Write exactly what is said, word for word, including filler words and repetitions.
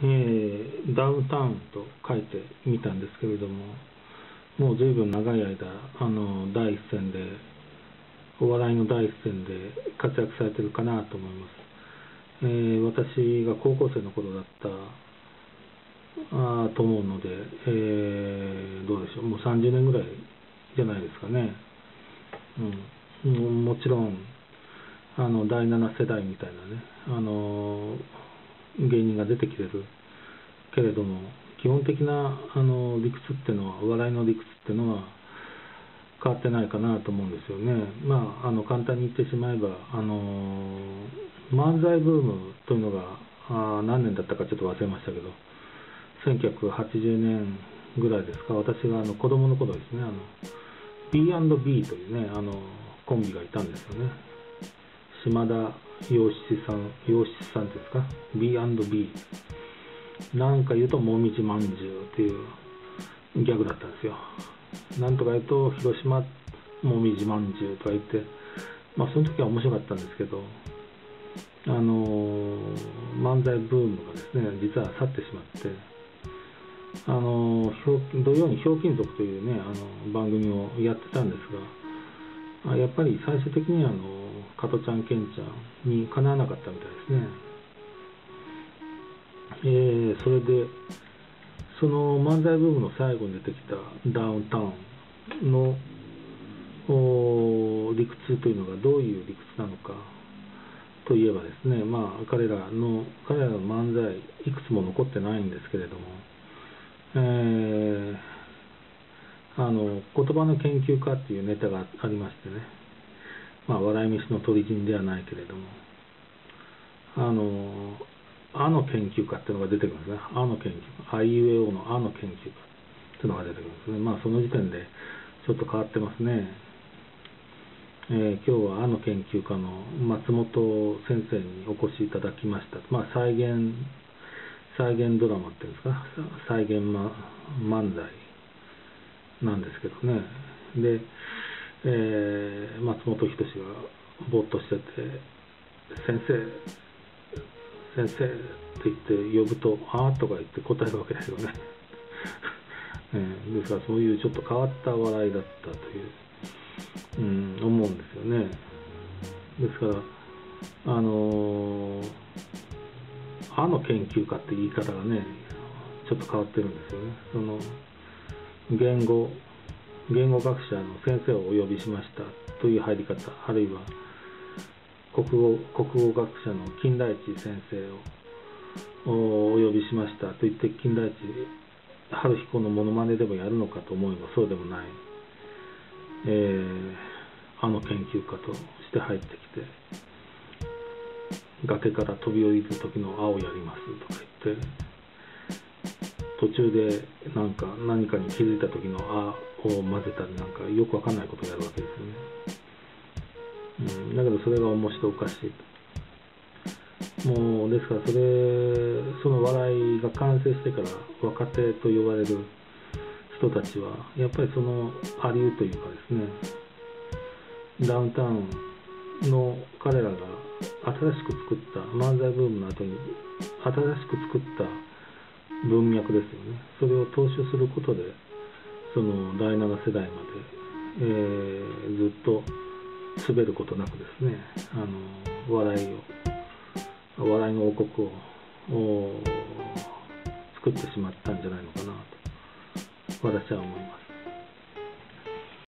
えー、ダウンタウンと書いてみたんですけれども、もう随分長い間あの第一線でお笑いの第一線で活躍されてるかなと思います。えー、私が高校生の頃だったあと思うので、えー、どうでしょう、もうさんじゅうねんぐらいじゃないですかね。うん、もちろんあのだいなな世代みたいなね、あの芸人が出てきてるけれども、基本的なあの理屈っていうのは、お笑いの理屈っていうのは変わってないかなと思うんですよね。まあ、あの簡単に言ってしまえば、あの漫才ブームというのがあ何年だったかちょっと忘れましたけど、せんきゅうひゃくはちじゅうねんぐらいですか、私があの子供の頃ですね、あの ビーアンドビー というね、あのコンビがいたんですよね。島田洋七さん、洋七さんですか、 ビーアンドビー。 なんか言うともみじまんじゅうっていうギャグだったんですよ。なんとか言うと広島もみじまんじゅうとか言って、まあその時は面白かったんですけど、あのー、漫才ブームがですね、実は去ってしまって、あのー、土曜にひょうきん族というね、あの番組をやってたんですが、やっぱり最終的にはあの加トちゃん、ケンちゃんにかなわなかったみたいですね。えー、それでその漫才ブームの最後に出てきたダウンタウンの理屈というのがどういう理屈なのかといえばですね、まあ彼らの彼らの漫才いくつも残ってないんですけれども、えー、あの言葉の研究家っていうネタがありましてね、まあ笑い飯の鳥人ではないけれども、あのあの研究家っていうのが出てくるんですね。あの研究家、あいうえおのあの研究家っていうのが出てくるんですね。まあその時点でちょっと変わってますね。えー、今日はあの研究家の松本先生にお越しいただきました。まあ再現再現ドラマっていうんですか、再現、ま、漫才なんですけどね。で、えー、松本人志がぼーっとしてて、先生先生って言って呼ぶと、あーとか言って答えるわけですよね。えー、ですからそういうちょっと変わった笑いだったという、うん、思うんですよね。ですから、あのー、あの研究家って言い方がね、ちょっと変わってるんですよね。その言語言語学者の先生をお呼びしましたという入り方、あるいは国語国語学者の金田一先生をお呼びしましたと言って、金田一春彦のモノマネでもやるのかと思えばそうでもない、えー、あの研究家として入ってきて、崖から飛び降りる時の青やりますとか言って、途中でなんか何かに気づいた時のあを混ぜたり、なんかよくわかんないことをやるわけですよね。うん、だけどそれが面白おかしい。もうですから、それその笑いが完成してから若手と呼ばれる人たちはやっぱりそのアリューというかですね、ダウンタウンの彼らが新しく作った漫才ブームの後に新しく作った文脈ですよね。それを踏襲することで、そのだいなな世代まで、えー、ずっと滑ることなくですね、あの笑いを笑いの王国を作ってしまったんじゃないのかなと私は思います。